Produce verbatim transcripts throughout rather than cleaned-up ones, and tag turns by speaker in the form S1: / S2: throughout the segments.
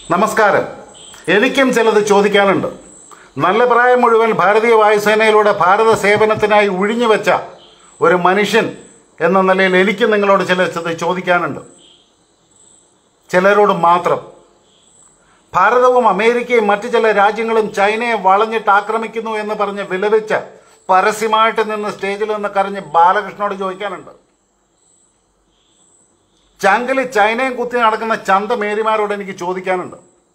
S1: നമസ്കാരം. എനിക്കും ചിലത് ചോദിക്കാനുണ്ട്. നല്ല പ്രായം മുഴുവൻ ഭാരതീയ വായുസേനയിലൂടെ ഭാരത സേവനത്തിനായി ഒഴിഞ്ഞുവെച്ച ഒരു മനുഷ്യൻ എന്ന നിലയിൽ എനിക്ക് നിങ്ങളോട് ചിലത് ചോദിക്കാനുണ്ട്. ചിലരോട് മാത്രം. ഭാരതവും അമേരിക്കയും മറ്റു ചില രാജ്യങ്ങളും ചൈനയെ വളഞ്ഞിട്ട് ആക്രമിക്കുന്നു എന്ന് പറഞ്ഞ് വിലപിച്ച് പരസ്യമായിട്ട് നിന്ന് സ്റ്റേജിൽ നിന്ന് കരഞ്ഞ് ബാലകൃഷ്ണനോട് ചോദിക്കാനുണ്ട്. ചങ്കിൽ ചൈനയും കുത്തി നടക്കുന്ന ചന്ത മേരിമാരോട് എനിക്ക് ചോദിക്കാനുണ്ട്.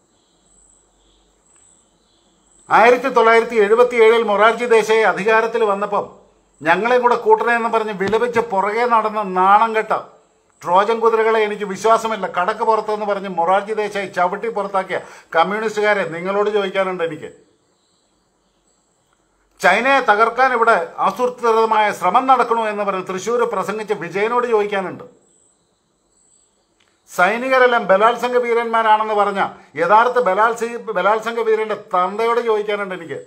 S1: ആയിരത്തി തൊള്ളായിരത്തി എഴുപത്തി ഏഴിൽ മൊറാർജി ദേശായി അധികാരത്തിൽ വന്നപ്പം ഞങ്ങളെയും കൂടെ കൂട്ടണമെന്ന് പറഞ്ഞ് വിലപിച്ച് പുറകെ നടന്ന നാണം കെട്ട ട്രോജൻ കുതിരകളെ എനിക്ക് വിശ്വാസമില്ല, കടക്ക് പുറത്തെന്ന് പറഞ്ഞ് മൊറാർജി ദേശായി ചവിട്ടി പുറത്താക്കിയ കമ്മ്യൂണിസ്റ്റുകാരെ നിങ്ങളോട് ചോദിക്കാനുണ്ട് എനിക്ക്. ചൈനയെ തകർക്കാൻ ഇവിടെ ആസൂത്രിതമായ ശ്രമം നടക്കണോ എന്ന് പറഞ്ഞ് തൃശ്ശൂർ പ്രസംഗിച്ച് വിജയനോട് ചോദിക്കാനുണ്ട്. സൈനികരെല്ലാം ബലാത്സംഗ വീരന്മാരാണെന്ന് പറഞ്ഞ യഥാർത്ഥ ബലാത്സ ബലാത്സംഗ വീരന്റെ തന്തയോട് ചോദിക്കാനുണ്ട് എനിക്ക്.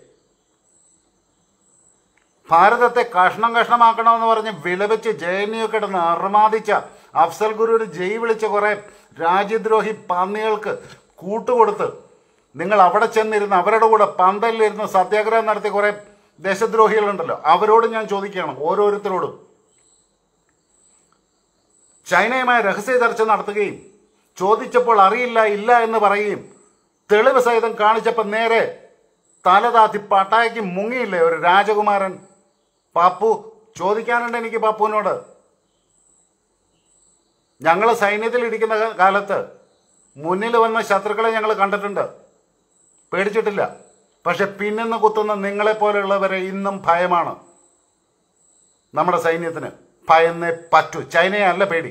S1: ഭാരതത്തെ കഷ്ണം കഷ്ണമാക്കണമെന്ന് പറഞ്ഞ് വിലപിച്ച് ജെ എൻ യു കിടന്ന് അർമാദിച്ച അഫ്സൽ ഗുരുവിന് ജയ് വിളിച്ച കുറെ രാജ്യദ്രോഹി പന്നികൾക്ക് കൂട്ടുകൊടുത്ത് നിങ്ങൾ അവിടെ ചെന്നിരുന്ന് അവരുടെ കൂടെ പന്തലിലിരുന്ന് സത്യാഗ്രഹം നടത്തിയ കുറെ ദേശദ്രോഹികളുണ്ടല്ലോ, അവരോട് ഞാൻ ചോദിക്കുകയാണ്, ഓരോരുത്തരോടും. ചൈനയുമായി രഹസ്യ ചർച്ച നടത്തുകയും ചോദിച്ചപ്പോൾ അറിയില്ല ഇല്ല എന്ന് പറയുകയും തെളിവ് സഹിതം കാണിച്ചപ്പോൾ നേരെ തലതാത്തി പട്ടായക്ക് മുങ്ങിയില്ലേ ഒരു രാജകുമാരൻ പാപ്പു? ചോദിക്കാനുണ്ട് എനിക്ക് പാപ്പുവിനോട്. ഞങ്ങൾ സൈന്യത്തിൽ ഇരിക്കുന്ന കാലത്ത് മുന്നിൽ വന്ന ശത്രുക്കളെ ഞങ്ങൾ കണ്ടിട്ടുണ്ട്, പേടിച്ചിട്ടില്ല. പക്ഷെ പിന്നിന്ന് കുത്തുന്ന നിങ്ങളെപ്പോലെയുള്ളവരെ ഇന്നും ഭയമാണ് നമ്മുടെ സൈന്യത്തിന്. ഭയന്നേ പറ്റൂ. ചൈനയെ അല്ല പേടി.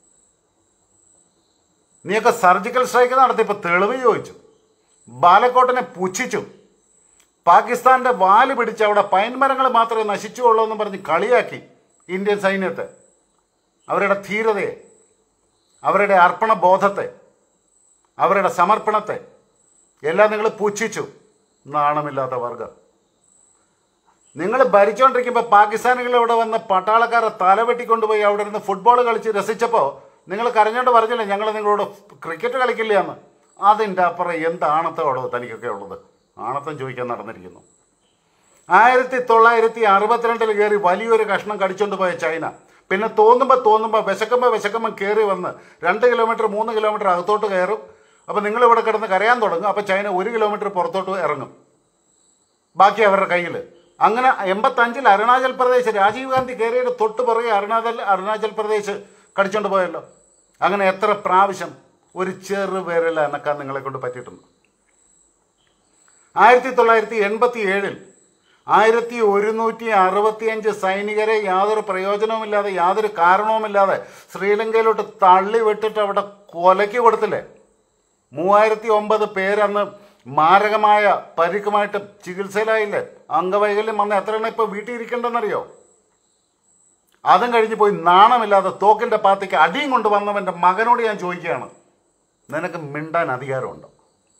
S1: നീയൊക്കെ സർജിക്കൽ സ്ട്രൈക്ക് നടത്തിയപ്പോൾ തെളിവ് ചോദിച്ചു, ബാലക്കോട്ടിനെ പുച്ഛിച്ചു, പാകിസ്ഥാന്റെ വാല് പിടിച്ച് അവിടെ പൈൻ മരങ്ങൾ മാത്രമേ നശിച്ചുള്ളൂ എന്ന് പറഞ്ഞ് കളിയാക്കി ഇന്ത്യൻ സൈന്യത്തെ, അവരുടെ ധീരതയെ, അവരുടെ അർപ്പണ ബോധത്തെ, അവരുടെ സമർപ്പണത്തെ എല്ലാം നിങ്ങൾ പുച്ഛിച്ചു. നാണമില്ലാത്ത വർഗം. നിങ്ങൾ ഭരിച്ചുകൊണ്ടിരിക്കുമ്പോൾ പാകിസ്ഥാനികൾ ഇവിടെ വന്ന് പട്ടാളക്കാരെ തല വെട്ടിക്കൊണ്ടുപോയി അവിടെ നിന്ന് ഫുട്ബോൾ കളിച്ച് രസിച്ചപ്പോൾ നിങ്ങൾ കരഞ്ഞോണ്ട് പറഞ്ഞില്ലേ ഞങ്ങൾ നിങ്ങളോട് ക്രിക്കറ്റ് കളിക്കില്ല എന്ന്. അതിൻ്റെ അപ്പുറം എന്ത് ആണത്തോടോ തനിക്കൊക്കെ ഉള്ളത്? ആണത്തം ചോദിക്കാൻ നടന്നിരിക്കുന്നു. ആയിരത്തി തൊള്ളായിരത്തി അറുപത്തിരണ്ടിൽ കയറി വലിയൊരു കഷ്ണം കടിച്ചുകൊണ്ട് പോയ ചൈന പിന്നെ തോന്നുമ്പോൾ തോന്നുമ്പോൾ വിശക്കുമ്പോൾ വിശക്കുമ്പോൾ കയറി വന്ന് രണ്ട് കിലോമീറ്റർ മൂന്ന് കിലോമീറ്റർ അകത്തോട്ട് കയറും. അപ്പോൾ നിങ്ങളിവിടെ കിടന്ന് കരയാൻ തുടങ്ങും. അപ്പോൾ ചൈന ഒരു കിലോമീറ്റർ പുറത്തോട്ട് ഇറങ്ങും, ബാക്കി അവരുടെ കയ്യിൽ. അങ്ങനെ എൺപത്തഞ്ചിൽ അരുണാചൽ പ്രദേശ് രാജീവ് ഗാന്ധി കയറിയുടെ തൊട്ട് പുറകെ അരുണാചൽ അരുണാചൽ പ്രദേശ് കടിച്ചോണ്ട് പോയല്ലോ. അങ്ങനെ എത്ര പ്രാവശ്യം ഒരു ചെറു പേരല്ല എനക്കാൻ നിങ്ങളെ കൊണ്ട് പറ്റിയിട്ടുണ്ട്. ആയിരത്തി തൊള്ളായിരത്തി എൺപത്തി ഏഴിൽ ആയിരത്തി ഒരുന്നൂറ്റി അറുപത്തിയഞ്ച് സൈനികരെ യാതൊരു പ്രയോജനവുമില്ലാതെ യാതൊരു കാരണവുമില്ലാതെ ശ്രീലങ്കയിലോട്ട് തള്ളി വിട്ടിട്ട് അവിടെ കൊലയ്ക്ക് കൊടുത്തില്ലേ? മൂവായിരത്തി ഒമ്പത് പേരന്ന് മാരകമായ പരിക്കുമായിട്ട് ചികിത്സയിലായില്ലേ? അംഗവൈകല്യം വന്ന് എത്ര എണ്ണം ഇപ്പോൾ വീട്ടിൽ ഇരിക്കണ്ടെന്നറിയോ? അതും കഴിഞ്ഞ് പോയി നാണമില്ലാതെ തോക്കിൻ്റെ പാത്തിക്ക് അടിയും കൊണ്ട് വന്നവൻ്റെ മകനോട് ഞാൻ ചോദിക്കുകയാണ്, നിനക്ക് മിണ്ടാൻ അധികാരമുണ്ടോ?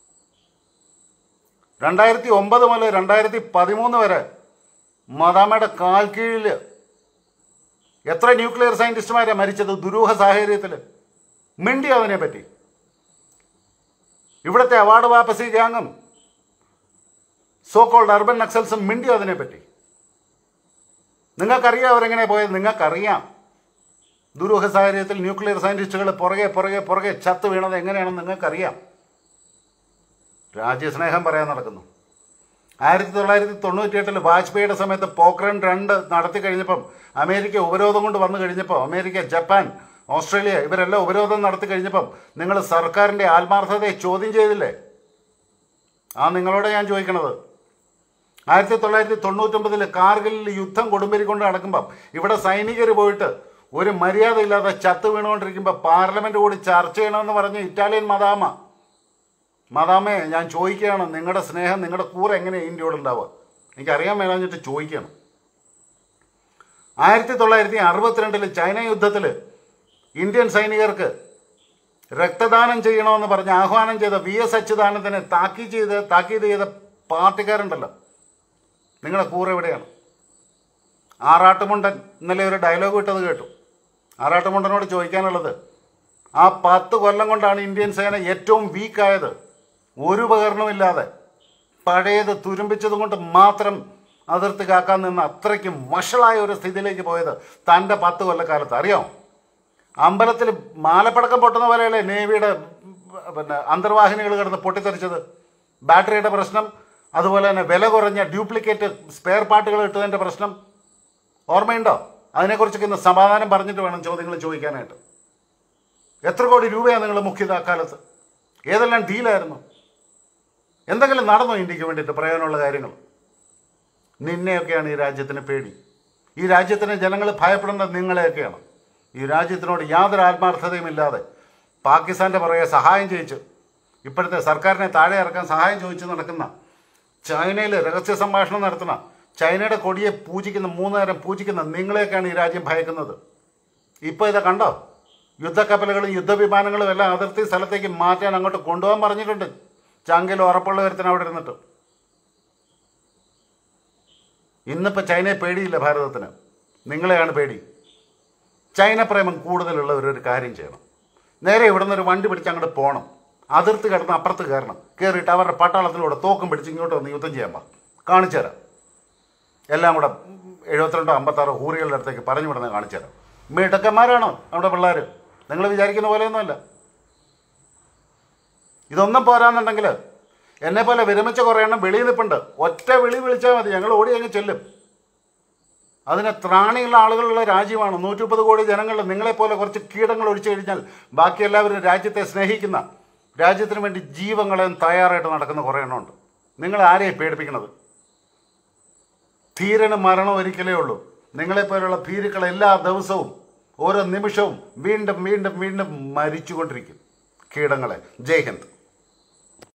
S1: രണ്ടായിരത്തി ഒമ്പത് മുതൽ രണ്ടായിരത്തി പതിമൂന്ന് വരെ മദാമയുടെ കാൽ കീഴിൽ എത്ര ന്യൂക്ലിയർ സയൻറ്റിസ്റ്റുമാരാണ് മരിച്ചത് ദുരൂഹ സാഹചര്യത്തിൽ? മിണ്ടി അതിനെപ്പറ്റി. ഇവിടുത്തെ അവാർഡ് വാപ്പസി ഗ്യാങ്ങും സോ കോൾഡ് അർബൻ നക്സൽസും മിണ്ടി അതിനെപ്പറ്റി. നിങ്ങൾക്കറിയാം അവരെങ്ങനെ പോയത്, നിങ്ങൾക്കറിയാം. ദുരൂഹ സാഹചര്യത്തിൽ ന്യൂക്ലിയർ സയൻറ്റിസ്റ്റുകൾ പുറകെ പുറകെ പുറകെ ചത്ത് വീണത് എങ്ങനെയാണെന്ന് നിങ്ങൾക്കറിയാം. രാജ്യസ്നേഹം പറയാൻ നടക്കുന്നു. ആയിരത്തി തൊള്ളായിരത്തി തൊണ്ണൂറ്റി എട്ടിൽ വാജ്പേയിയുടെ സമയത്ത് പോക്രൻ രണ്ട് നടത്തി കഴിഞ്ഞപ്പം അമേരിക്ക ഉപരോധം കൊണ്ട് വന്നു കഴിഞ്ഞപ്പോൾ അമേരിക്ക, ജപ്പാൻ, ഓസ്ട്രേലിയ ഇവരെല്ലാം ഉപരോധം നടത്തി കഴിഞ്ഞപ്പം നിങ്ങൾ സർക്കാരിൻ്റെ ആത്മാർത്ഥതയെ ചോദ്യം ചെയ്തില്ലേ? ആ നിങ്ങളോട് ഞാൻ ചോദിക്കണത്. ആയിരത്തി തൊള്ളായിരത്തി തൊണ്ണൂറ്റൊമ്പതിൽ കാർഗിലിൽ യുദ്ധം കൊടുമ്പിരിക്കൊണ്ട് നടക്കുമ്പം ഇവിടെ സൈനികർ പോയിട്ട് ഒരു മര്യാദയില്ലാതെ ചത്ത് വീണുകൊണ്ടിരിക്കുമ്പോൾ പാർലമെൻറ്റ് കൂടി ചർച്ച ചെയ്യണമെന്ന് പറഞ്ഞ് ഇറ്റാലിയൻ മദാമ മദാമേ ഞാൻ ചോദിക്കുകയാണ്, നിങ്ങളുടെ സ്നേഹം നിങ്ങളുടെ കൂറ് എങ്ങനെയാണ് ഇന്ത്യയോട് ഉണ്ടാവുക? എനിക്കറിയാൻ മേലാഞ്ഞിട്ട് ചോദിക്കണം. ആയിരത്തി തൊള്ളായിരത്തി അറുപത്തിരണ്ടിൽ ചൈന യുദ്ധത്തിൽ ഇന്ത്യൻ സൈനികർക്ക് രക്തദാനം ചെയ്യണമെന്ന് പറഞ്ഞ് ആഹ്വാനം ചെയ്ത വി എസ് അച്യുതാനന്ദനെ താക്കീത് ചെയ്ത് താക്കീത് ചെയ്ത പാർട്ടിക്കാരുണ്ടല്ലോ, നിങ്ങളുടെ കൂറ് എവിടെയാണ്? ആറാട്ടുമുണ്ടൻ ഇന്നലെ ഒരു ഡയലോഗ് വിട്ടത് കേട്ടു. ആറാട്ടുമുണ്ടനോട് ചോദിക്കാനുള്ളത്, ആ പത്ത് കൊല്ലം കൊണ്ടാണ് ഇന്ത്യൻ സേന ഏറ്റവും വീക്കായത്. ഒരു ഉപകരണമില്ലാതെ പഴയത് തുരുമ്പിച്ചതും കൊണ്ട് മാത്രം അതിർത്തി കാക്കാൻ നിന്ന് അത്രയ്ക്കും വഷളായ ഒരു സ്ഥിതിയിലേക്ക് പോയത് തൻ്റെ പത്ത് കൊല്ലക്കാലത്ത് അറിയാമോ? അമ്പലത്തിൽ മാലപ്പടക്കം പൊട്ടുന്ന പോലെയല്ലേ നേവിയുടെ പിന്നെ അന്തർവാഹിനികൾ കിടന്ന് പൊട്ടിത്തെറിച്ചത്. ബാറ്ററിയുടെ പ്രശ്നം, അതുപോലെ തന്നെ വില കുറഞ്ഞ ഡ്യൂപ്ലിക്കേറ്റ് സ്പെയർ പാർട്ടുകൾ ഇട്ടതിൻ്റെ പ്രശ്നം ഓർമ്മയുണ്ടോ? അതിനെക്കുറിച്ചൊക്കെ ഇന്ന് സമാധാനം പറഞ്ഞിട്ട് വേണം ചോദ്യങ്ങൾ ചോദിക്കാനായിട്ട്. എത്ര കോടി രൂപയാണ് നിങ്ങൾ മുഖ്യത് അക്കാലത്ത്? ഏതെല്ലാം ഡീലായിരുന്നു? എന്തെങ്കിലും നടന്നോ ഇന്ത്യക്ക് വേണ്ടിയിട്ട് പ്രയോജനമുള്ള കാര്യങ്ങൾ? നിന്നെയൊക്കെയാണ് ഈ രാജ്യത്തിന് പേടി. ഈ രാജ്യത്തിന് ജനങ്ങൾ ഭയപ്പെടേണ്ടത് നിങ്ങളെയൊക്കെയാണ്. ഈ രാജ്യത്തിനോട് യാതൊരു ആത്മാർത്ഥതയും ഇല്ലാതെ പാകിസ്ഥാൻ്റെ പുറകെ സഹായം ചോദിച്ച് ഇപ്പോഴത്തെ സർക്കാരിനെ താഴെ ഇറക്കാൻ സഹായം ചോദിച്ച് നടക്കുന്ന, ചൈനയിൽ രഹസ്യ സംഭാഷണം നടത്തുന്ന, ചൈനയുടെ കൊടിയെ പൂജിക്കുന്ന, മൂന്ന് നേരം പൂജിക്കുന്ന നിങ്ങളെയൊക്കെയാണ് ഈ രാജ്യം ഭയക്കുന്നത്. ഇപ്പോൾ ഇത് കണ്ടോ? യുദ്ധക്കപ്പലുകളും യുദ്ധവിമാനങ്ങളും എല്ലാം അതിർത്തി സ്ഥലത്തേക്ക് മാറ്റാൻ അങ്ങോട്ട് കൊണ്ടുപോകാൻ പറഞ്ഞിട്ടുണ്ട്. ചങ്കിൽ ഉറപ്പുള്ള ഒരുത്തിന് അവിടെ ഇരുന്നിട്ട്. ഇന്നിപ്പോൾ ചൈനയെ പേടിയില്ല ഭാരതത്തിന്, നിങ്ങളെയാണ് പേടി. ചൈന പ്രേമം കൂടുതലുള്ളവരൊരു കാര്യം ചെയ്യണം. നേരെ ഇവിടെ നിന്നൊരു വണ്ടി പിടിച്ച് അങ്ങോട്ട് പോകണം, അതിർത്തി കിടന്ന് അപ്പുറത്ത് കയറണം, കയറിയിട്ട് അവരുടെ പട്ടാളത്തിലൂടെ തോക്കും പിടിച്ച് ഇങ്ങോട്ട് വന്ന് യുദ്ധം ചെയ്യാൻ പാ കാണിച്ചു തരാം. എല്ലാം കൂടെ എഴുപത്തിരണ്ടോ അമ്പത്താറോ ഹൂറികളുടെ അടുത്തേക്ക് പറഞ്ഞു വിടുന്നത് കാണിച്ചു തരാം. മിടുക്കന്മാരാണോ നമ്മുടെ പിള്ളേർ? നിങ്ങൾ വിചാരിക്കുന്ന പോലെയൊന്നുമല്ല. ഇതൊന്നും പോരാന്നുണ്ടെങ്കിൽ എന്നെപ്പോലെ വിരമിച്ച കുറേ എണ്ണം വെളിയിൽ നിൽപ്പുണ്ട്. ഒറ്റ വിളി വിളിച്ചാൽ മതി, ഞങ്ങൾ ഓടി അങ്ങ് ചെല്ലും. അതിന് ത്രാണിയുള്ള ആളുകളുള്ള രാജ്യമാണ്. നൂറ്റി മുപ്പത് കോടി ജനങ്ങൾ നിങ്ങളെപ്പോലെ കുറച്ച് കീടങ്ങൾ ഒഴിച്ചു കഴിഞ്ഞാൽ ബാക്കി എല്ലാവരും രാജ്യത്തെ സ്നേഹിക്കുന്ന, രാജ്യത്തിന് വേണ്ടി ജീവങ്ങളെയും തയ്യാറായിട്ട് നടക്കുന്ന കുറേ എണ്ണമുണ്ട്. നിങ്ങൾ ആരെയും പേടിപ്പിക്കണത്? ധീരന് മരണം ഒരിക്കലേ ഉള്ളൂ. നിങ്ങളെപ്പോലുള്ള ഭീരുക്കൾ എല്ലാ ദിവസവും ഓരോ നിമിഷവും വീണ്ടും വീണ്ടും വീണ്ടും മരിച്ചുകൊണ്ടിരിക്കും. കീടങ്ങളെ. ജയ് ഹിന്ദ്.